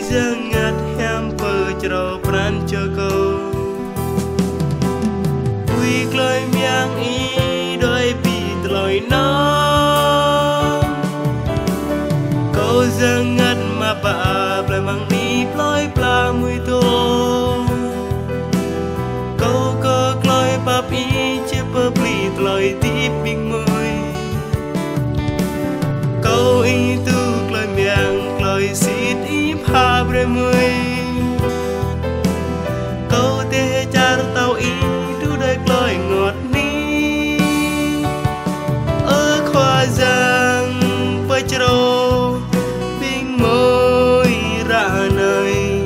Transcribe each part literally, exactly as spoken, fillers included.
Jangat hem perjero pran joko Ui kloi miang i đôi bị loi nó Câu jangat mà bà ple mang đi ploi pla mui to Câu cơ kloi bab i che per pli loi tip bing mui Câu i tu kloi miang kloi sit i pha bre mui Câu te char tao i tu đôi kloi ngọt ní Ở khoa giang với trâu bing môi ra nơi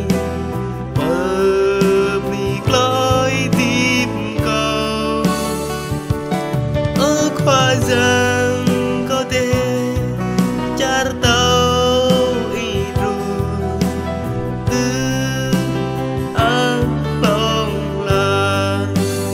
bờ bì kloi tip câu Ở khoa giang câu te char tao i ru tư an long la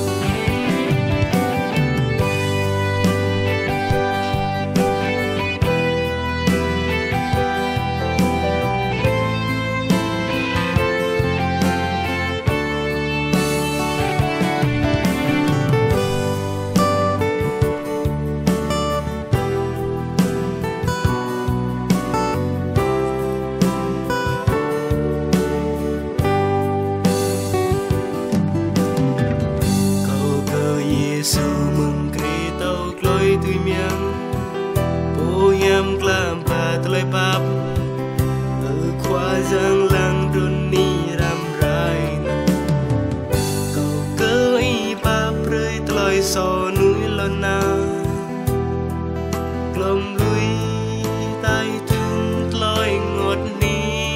Câu cơ Giêsu mừng kri tao kloi tui miang Po yam klam pa tloi pap Ở khoa giang lang đun ni ram rai Câu cơ i pap rơi tloi so núi lon na Klom lui tai tung tloi ngọt ni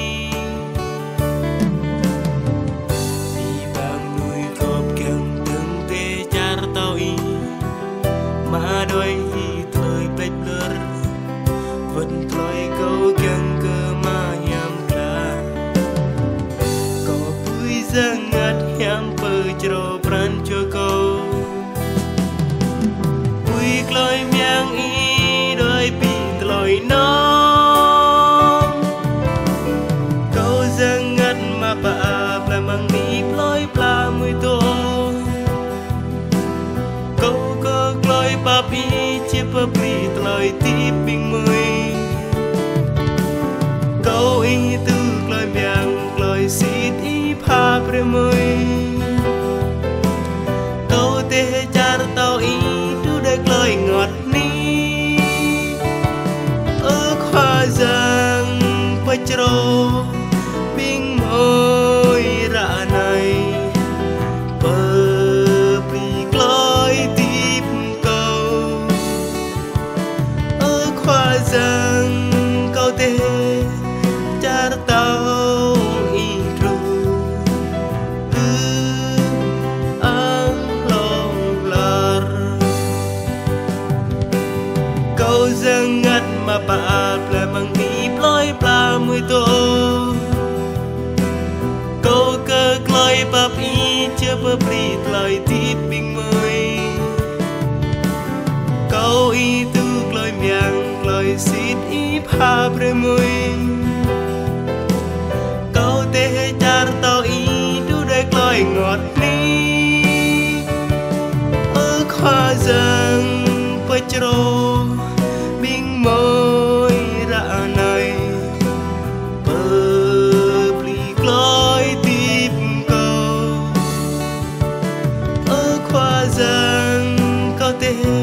Đi bang núi cọp keng từng te char tao i Mà đôi i tloi plech blur Vẫn tloi câu keng cơ ma yam kla Câu pui jangat yam perjero pran cho câu Ui kloi miang i đôi pi tloi nó Câu jangat mà bà ple mang ni ploi pla mui to Câu cơ kloi bab i che per pli tloi tip bing mui Câu i tu kloi miang kloi sit i pha pre mui Câu te char tao i tu đôi kloi ngọt ní Ở khoa giang perjero bing môi ra này bờ pli kloi tip câu Ở khoa giang câu te char tao i ru tư an long lar Câu jangat mà bà ple mang ni ploi pla mui to Câu cơ kloi bab i che per pli tloi tip bing mui Câu i tu kloi miang kloi sit i pha bre mui Câu te char tao i tu đôi kloi ngọt ní Ở khoa giang perjero bing môi ra này bờ pli kloi tip câu Ở khoa giang câu te